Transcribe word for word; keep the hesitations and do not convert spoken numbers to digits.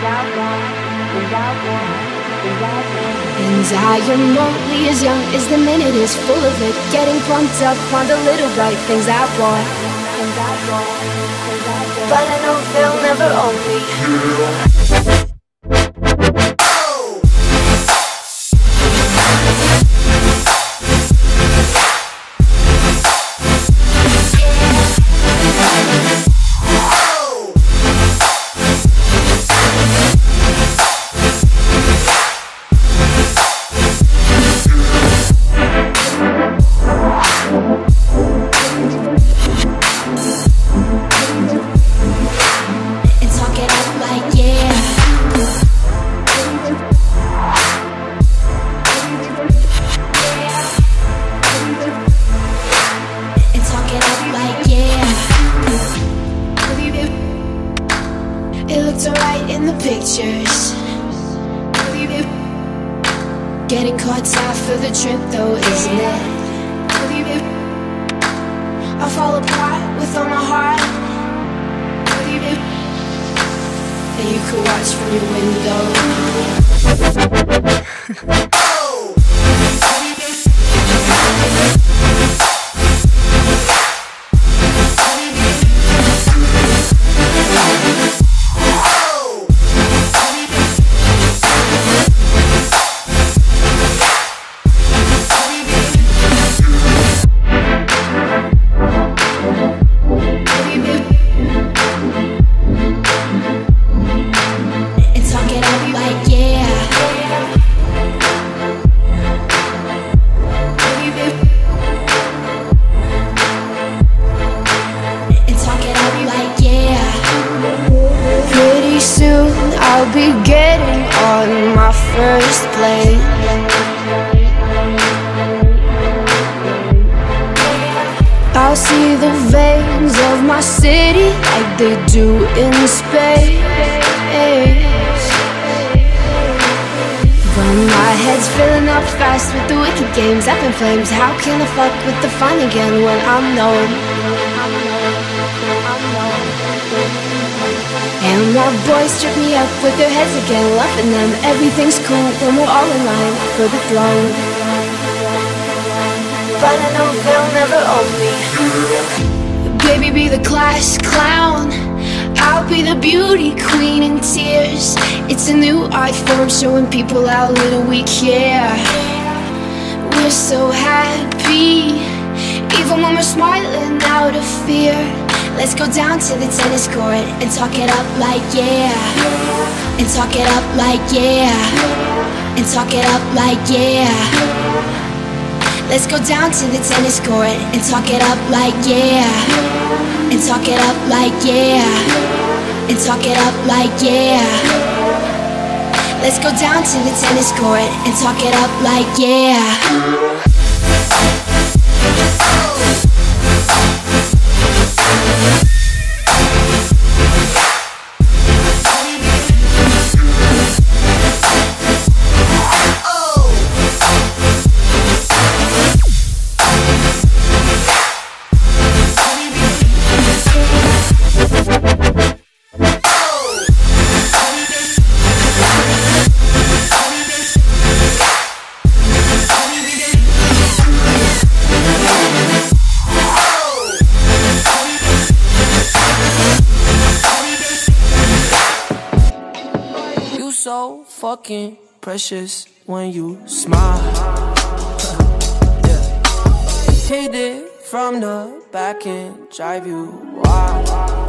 And I am only as young as the minute is full of it, getting pumped up on the little bright things I want. But I know they'll never own me. Getting caught out for the trip though, isn't it? I'll fall apart with all my heart, and you could watch from your window. I'll be getting on my first plane. I'll see the veins of my city like they do in space. But my head's filling up fast with the wicked games up in flames. How can I fuck with the fun again when I'm known? And my boys trip me up with their heads again, loving them. Everything's cool when we're all in line for the throne. But I know they'll never own me. Baby, be the class clown, I'll be the beauty queen in tears. It's a new art form showing people how little we care. We're so happy, even when we're smiling out of fear. Let's go down to the tennis court and talk it up like yeah. And talk it up like yeah. And talk it up like yeah. Let's go down to the tennis court and talk it up like yeah. And talk it up like yeah. And talk it up like yeah. Let's go down to the tennis court and talk it up like yeah. So fucking precious when you smile. Yeah. Hit it from the back and drive you wild.